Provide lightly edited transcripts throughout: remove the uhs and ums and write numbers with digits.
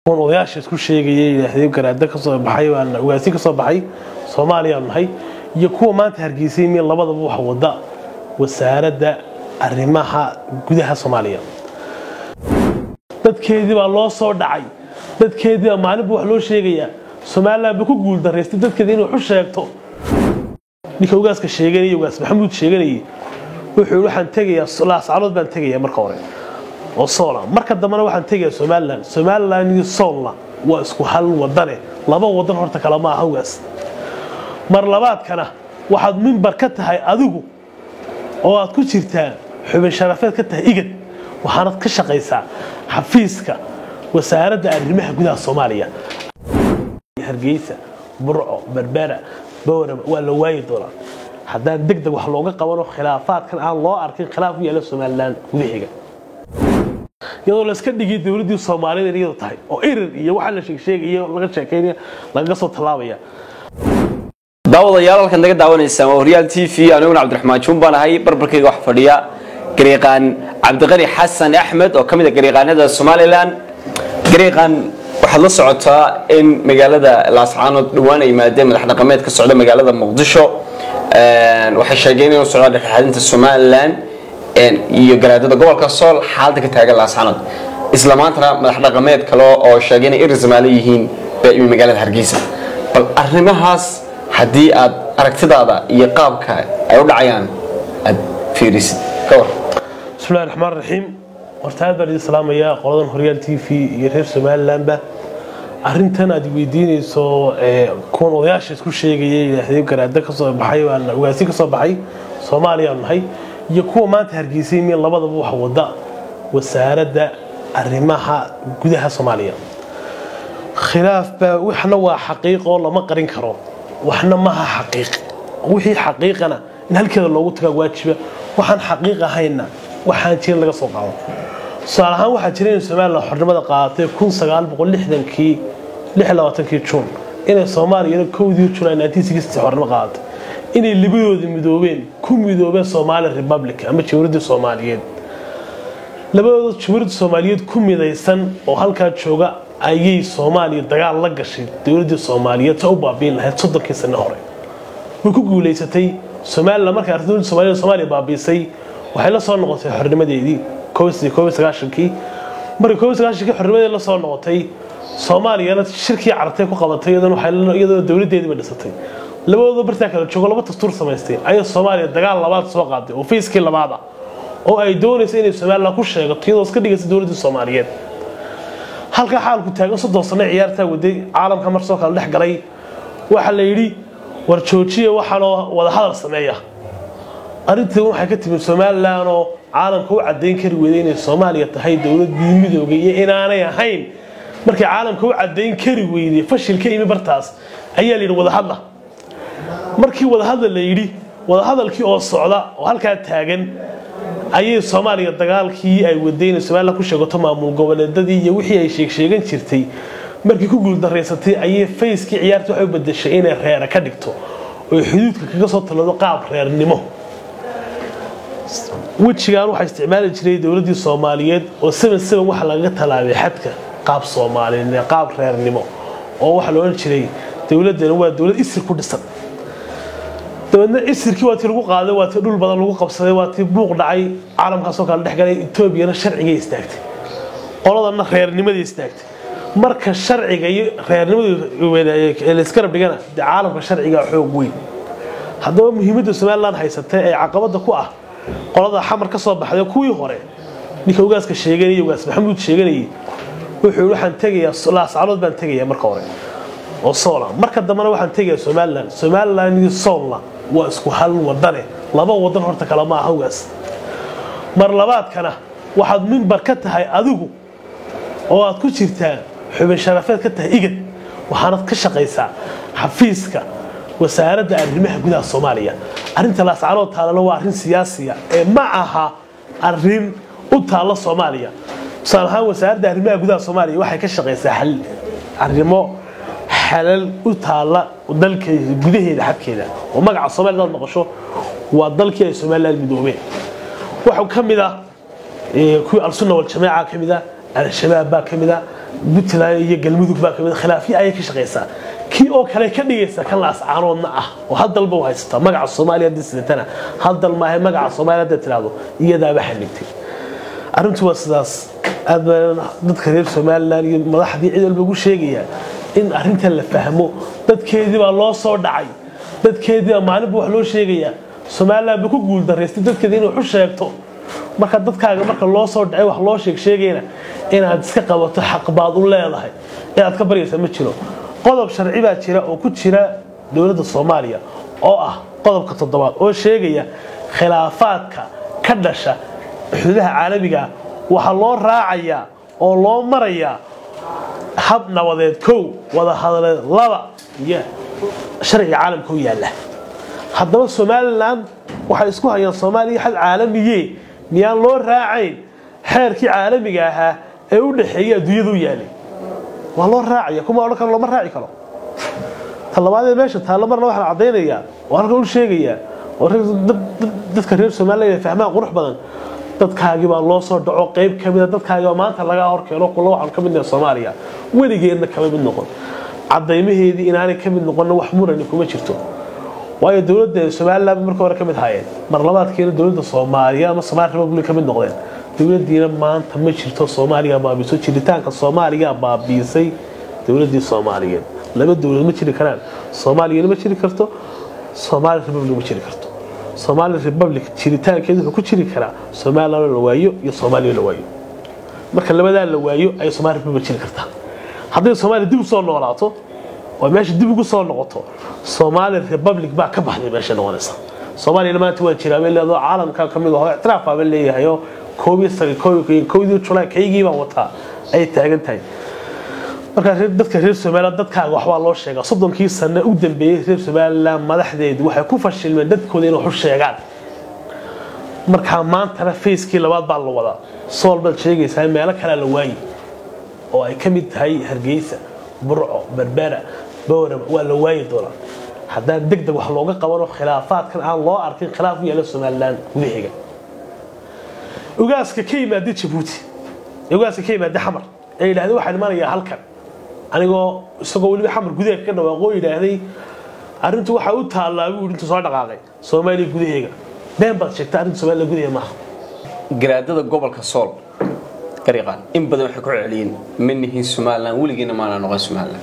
odayaasha isku sheegayay ilaahay garaada ka soo baxay waan ogaasi ka soo baxay Soomaaliya nahay iyo kuwa maanta hargeysay meel labadaba wax wada wasaaradda arrimaha gudaha Soomaaliya dadkeedii baa loo soo dhacay dadkeedii maalinba wax loo sheegaya Soomaaliland ba ku guul dareystay dadkeedii inuu xus sheegto ninka ogaaska sheeganay ogaas Maxamuud sheeganay wuxuu waxaan tagayaa Laascaanood baan tagayaa marka hore oo Soola marka dambana waxaan tagayaa Somaliland iyo Soola waa isku hal wadane laba wadan horta kala ma aha ogaas mar labaadkana waxaad minbar ka tahay adigu oo aad ku jirtaa xubin sharafeed ka tahay igad waxaanad ka shaqaysaa xafiiska wasaaradda arrimaha gudaha Soomaaliya Hargeysa Burco Berbera Boorama waa la waayay doonaa haddaan degdeg wax looga qabano khilaafaadkan aan loo arkin khilaaf u yeelo Somaliland gudaheega iyadoo la iska dhigay dawladda Soomaaliyeed iyadoo tahay oo irir iyo waxa la sheegayo laga sheekeynaya laga soo talaabaya daawadayaal halkan naga daawanaysa waa Real TV aniguna Cabdiraxmaan Jumban ahay barbarkayga wax fadhiya Gariiqan Cabdiqani Xasan Axmed oo kamid ah gariiqanada Somaliland gariiqan waxa la socotaa in magaalada Laascaanood dhawaan ay maadeen madax dhaqameed ka socda magaalada Muqdisho waxa sheegeen inuu socdo dhexdhexaadinta Somaliland iyo garaadada gobolka Sool xaalada ka taagan Laascaanood isla maantana madax dhaqameed kale oo sheegeen in Soomaali yihiin bay magaalada Hargeysa bal arrimahaas haddii aad aragtidaada iyo qaabka ay u dhacayaan aad fiirisid kawar bismillaahir rahmaanir rahiim wartaad bari salaamaya qoladan Real TV iyo reer Somaliland ba arrintan aad weydiinayso kuwan odayaasha isku sheegayay ilaahay garaada ka soo baxay waan ogaasi ka soo baxay Soomaaliya nahay iyo kuwa maanta hargeysay meel labadaba wax wada wasaaradda arrimaha gudaha Soomaaliya khilaaf ba waxna waa xaqiiqo lama qarin karo waxna ma aha xaqiiq wixii xaqiiqana in halkeeda loogu tagaa waajiba waxaan xaqiiq ahayna waxaan jirin laga soo qaado salahan waxa jiray in Soomaaliland xornimada qaadatay 1960kii 26kii June inay Soomaaliya koodii July 1960 xornimo qaadatay inay libadoodii midoobeen ku midoobeen Somali Republic ama Jamhuuriyadda Soomaaliyeed labadooda Jamhuuriyadda Soomaaliyeed ku midaysan oo halka jooga ayay Soomaaliya dagaal la gashay dawladda Soomaaliyeed oo baabiin lahayd 30 sano hore way ku guuleysatay Somaliland markay ardayda Soomaaliya baabiisay waxay la soo noqotay xornimadeedii 1990kii markii 1990kii xornimadeeda la soo noqotay Soomaaliya shirkii carabtay ku qabatay iyadoo dawladeedii dhisatay labadooda barta kala joogo laba dastuur samaystay ayay Soomaaliya dagaal labaad soo qaaday oo fiiskii labaad oo ay doonayso inay Somaliland ku sheegato iyadoo iska dhigaysa dawladda Soomaaliyeed halka xaalku taagan 30 sano ciyaarta waday caalamka mar soo kala dhex galay waxa la yiri war joojiye waxa loo wada hadal sameeyaa arintan waxay ka timid Somaliland oo caalamka u cadeyn kari weeyay inay Soomaaliya tahay dawladda midowga iyo inaanay ahayn markii caalamka u cadeyn kari weeyay fashilka imi bartaas ayaa la yiri wada hadla markii wada hadal la yiri wada hadalkii oo socda oo halka taagan ayay Soomaaliya dagaalkii ay wadeen Soomaaliland ku sheegato maamul goboleedadii iyo wixii ay sheegan jirtay markii ku guul dareysatay ayay fayskii ciyaarta waxay bedeshay inay reer ka dhigto oo xuduudka kaga soo talado qaab reernimo wajigaan waxa isticmaali jiray dawladda Soomaaliyeed oo 77 waxa laga talaabay xadka qaab Soomaaliyeed qaab reernimo oo waxa loo jiray dawladana waa dawlad isir ku dhisan dawladna isirkii waa tii lagu qaaday waa tii dhul badan lagu qabsaday waa tii buuq dhacay caalamka soo kala dhaxgalay Itoobiya sharciga istaagtay qoladana reernimada istaagtay marka sharciga iyo reernimada la iska rabdigana caalamka sharciga xoog weyn haddaba muhiimadda Somaliland haysatay ay caqabada ku ah qolada xamar ka soo baxday kuwii hore ninka ogaaska sheeganay ogaas Maxamuud sheeganay wuxuu waxaan tagayaa Laascaanood baan tagayaa marka hore oo Soola marka dambana waxaan tagayaa Somaliland iyo Soola waa isku hal wadane laba wadan horta kala ma aha ogaas mar labaadkana waxaad minbar ka tahay adigu oo aad ku jirtaa xubin sharafeed ka tahay igad waxaanad ka shaqaysaa xafiiska wasaaradda arrimaha gudaha Soomaaliya arrinta Laascaanood taalana waa arrin siyaasi ah ee ma aha arrin u taala Soomaaliya salahan wasaaradda arrimaha gudaha Soomaaliya waxay ka shaqaysaa xal arrimo xalal u taala dalka gudaheeda xadkeeda oo magaca Soomaaliland noqosho waa dalkii ay Soomaaliland midoobeen waxa kamid ah kuwi al-sunna wal jamaa kamid ah al-shabaab baa kamid ah Puntland iyo Galmudug baa kamid khilaafyo ay ka shaqeysaa kii oo kale ka dhigaysa kan la ascaanoodna ah oo hadalba u haysta magaca Soomaaliya disnatana hadal ma aha magaca Soomaaliya tiraado iyadaaba xanigtay arrintu waa sidaas aad dadka reer Soomaaliland iyo madaxdii cid walba ugu sheegaya in arrinta la fahmo dadkeedii baa loo soo dhacay dadkeedii maalinba wax loo sheegaya Soomaaliland ba ku guul dareystay dadkeedii inuu xus sheegto marka dadkaaga marka loo soo dhacay wax loo sheegayna inaad iska qabato xaq baad u leedahay inaad ka baraysa ma jiro qodob sharci baa jira oo ku jira dawladda Soomaaliya oo ah qodobka 7 oo sheegaya khilaafaadka ka dhasha xuduudaha caalamiga waxa loo raacaya oo loo maraya hab nabadeed kow wada hadaleed laba iyo sharci caalamka u yaala haddaba Somaliland waxa isku hayaan Soomaaliya xal caalamiye miyaan loo raacayn xeerkii caalamiga ahaa ee u dhaxeeyay adduunyada u yaalay waa loo raacaya kuma oran karo lama raaci karo talabaad meesha taalo marna waxa cadeynaya waxa uu sheegaya dadka reer Soomaaliya fahmaan qurux badan dadkaagi baa loo soo dhaco qayb kamid dadkaagi maanta laga horkeeno kullo waxaan kamid ah Soomaaliya weligeedna kama mid noqon cadeymaheedii inaanay kamid noqon wax muran kuma jirto waayo dawladda Soomaaliland markii hore kamid haayeen mar labaadkeena dawladda Soomaaliya ama Soomaaliya Republic kamid noqdeen dawladdiina maanta ma jirto Soomaaliya baabiso jiritaanka Soomaaliya baabisay dawladdii Soomaaliyeed laba dawlad ma jiri karaan Soomaaliya ma jiri karto Soomaaliya Republic ma jiri karto Soomaaliya Republic jiritaankeedu wuxuu ku jiri karaa Soomaaliland la waayo iyo Soomaaliya la waayo marka labadaa la waayo ay Soomaaliya Republic jiri kartaa haddii Soomaaliya dib u soo noolaato oo meesha dib ugu soo noqoto Soomaaliya Republic baa ka baxday meesha noqonaysa Soomaaliya maanta waa jiraa leedo caalamka kamid ah ictiraaf baa leeyahay koobiyadii July kaygii baa wata ay taagan tahay marka dadka reer Soomaaliland dadkaaga wax waa loo sheegaa 30 sano u dambeeyay reer Soomaaliland madaxdeedu waxay ku fashilmeen dadkooda inay xus sheegaan marka maanta feeskii labaad baa la wadaa soolbal sheegaysa meelo kale la waayay oo ay kamid tahay Hargeysa Burco Berbera Boorama waa la waayay doonaa haddaan degdeg wax looga qabano khilaafaadkan aan loo arkin khilaaf u yeelo Soomaaliland gudaheega ugaaska ka yimaada Djibouti ugaaska ka yimaada Xamar ay ilaahay waxa imanaya halkan anigoo isagoo waliba Xamar gudaheega ka dhawaaqo ilaahay arintu waxa uu taalaabay uu inta soo dhaqaaqay Soomaaliya gudaheega been baad sheegtay arinta Soomaaliya gudaheega ma garaadada gobolka Sool قريقان إن بدهم يحكوا عليين مني هي سومالان ولقينا ما نقول سومالان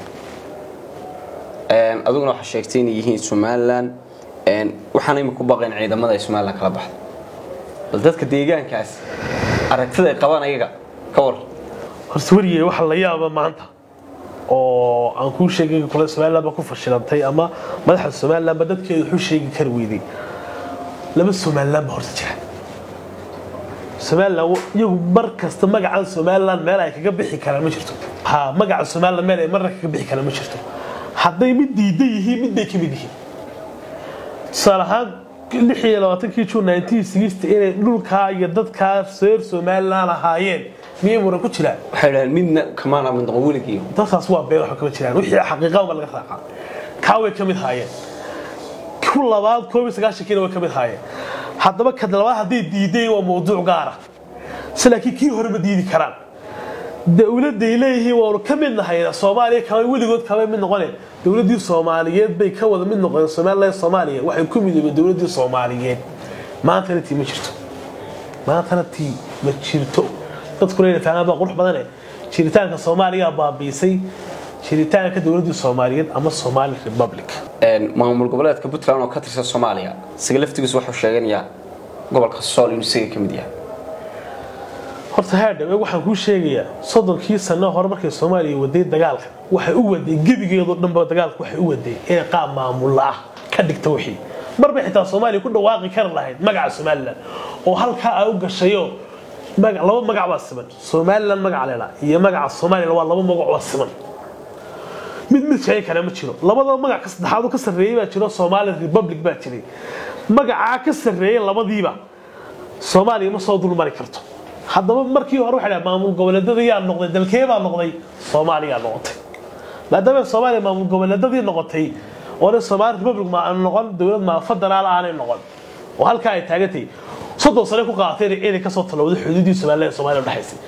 أظن راح شيكتيني يهين سومالان وحنا يمكن باقين عيدا ماذا سومالان كلا بحث بلدتك ديجان كاس أركتذا قوان أيجا كور هرسورية وحلا يابا ما أنت أو أنكو شيء كل سومالان بكون فشلتي أما ما دخل سومالان بدت كل شيء كرويدي لما سومالان بهرتجها Soomaaliland iyagu markasta magaca Soomaaliland meel ay kaga bixi karaan ma jirto magaca Soomaaliland meel ay marna kaga bixi karaan ma jirto hadday mid diiday yihiin mid ay kamid yihiin salahan 26 June 1960 inay dhulka iyo dadka reer Soomaaliland ahaayeen miyay muran ku jiraan waxay leeyihiin midna kamaana mid qowligiyo dadkaas waa been wax kama jiraan wixii xaqiiqo ma laga raaca kaaway kamid haayeen ku labaad 19 way kamid haayeen haddaba ka dalba hadii diiday waa mowduuc gaar ah salaakiin kii hore ma diidi karaan dawladda ilayhi waa ka mid nahay Soomaaliya ka waligood ka mid noqonay dawladdii Soomaaliyeed bay ka wada mid noqon Soomaaliya waxay ku midoobay dawladdii Soomaaliyeed maanta tii ma jirto dadku leeyahay faahfaahba qurux badan jiritaanka Soomaaliya baabiisay jiritaanka dawladdii Soomaaliyeed ama Somali Republic maamul goboleedka Puntland oo ka tirsan Soomaaliya sigalaftigiisu wuxuu sheeganayaa gobolka Sool inuu isaga kamid yahay horta haada waxaan ku sheegayaa 30 sano hore markay Soomaaliya waday dagaalka waxay u waday gebigeedo dhanba dagaalka waxay u waday in qaab maamul ah ka dhigto wixii marba xitaa Soomaaliya ku dhawaaqi kar lahayd magaca Soomaaliland oo halka ay u gashayo laba magac waa siman Soomaaliland magac leeyahay iyo magaca Soomaaliland waa laba magac waa siman mid shay kale ma jiro labada magac ka saddexaad ka sareeyay baa jiro Somali Republic baa jiray magaca ka sareeyay labadiiba Soomaaliya ma soo dulmari karto haddaba markii hore waxa la maamul goboleedyada yaa noqday dalkeeba noqday Soomaaliya noqotay maadaama Soomaaliya maamul goboleedyada noqotay oo Somali Republic ma noqon dawlad ma federaal aanay noqon oo halka ay taagatay 30 sano ku qaateen inay ka soo talowday xuduudii Soomaaliya u dhaxaysay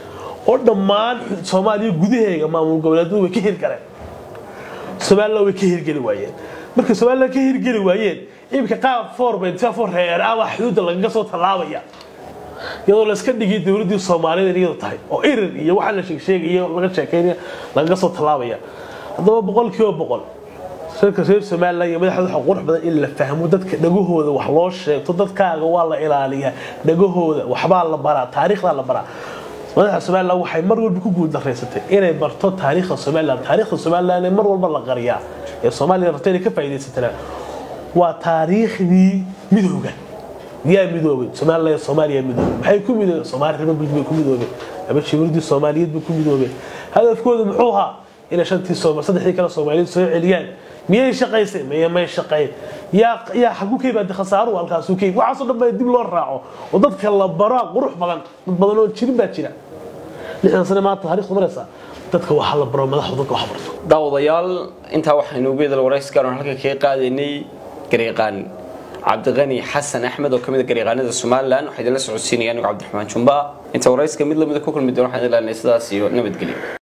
oo dhammaan Soomaaliya gudaheega maamul goboleedyadu way ka hirgaleen Soomaaliya way ka hirgeli waayeen marka Soomaaliya ka hirgeli waayeen imka qaab 4.4 reer ama xuduud laga soo talaabaya iyadoo la iska dhigay dawladda Soomaaliyeed iyadoo tahay oo irir iyo waxa la sheegayo laga sheekeynaya laga soo talaabaya hadaba 100% shirka Soomaaliya iyo madaxda xuquuq badan in la fahmo dadka dhagahooda wax loo sheegto dadkaaga waa la ilaaliyaa dhagahooda waxba la baraa taariikhda la baraa madaxda Soomaaliya waxay mar walba ku guul dareysatay inay barto taariikhda Soomaaliya mar walba la qariyaa ee Soomaaliya rabtay ka faa'iideysatana waa taariikhdii midowga يا مدوبي Soomaaliya مدوبي maxay ku midoobay Soomaaliya bay ku midoobay ama shirkadii Soomaaliyeed bay ku midoobay hadafkoodu muxuu ahaa ila shantii Soomaaliyeed saddexdii kala Soomaaliyeed soo celiyaan miyay shaqaysay may shaqayn ya xaquuqay baad khasaaro halkaas u kay waxa soo dhanbay dib loo raaco oo dadka la baro qurux badan dad badan oo jirin baa jira lixdan sano ma taariikhdu maraysa dadka waxa la baro madaxda dadka wax barto daawadayaal inta waxaynu geedal waraysiga halka ka qaadanay gareeqaan عبدغني حسن أحمد وكمية قريقانة الصوماليان وحيد الله سعودسيني أنا عبد الرحمن شنبا أنت ورئيس كمية لمدة كوكل مدير وحيد الله نسداسي ونبت قليل